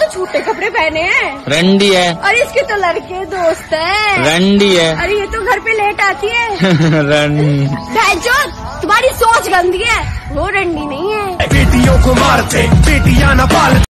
तो छोटे कपड़े पहने हैं। रंडी है। अरे इसके तो लड़के दोस्त है। रंडी है। अरे ये तो घर पे लेट आती है। रंडी। तुम्हारी सोच गंदी है, वो रंडी नहीं है। बेटियों को मारते बेटियां न पाल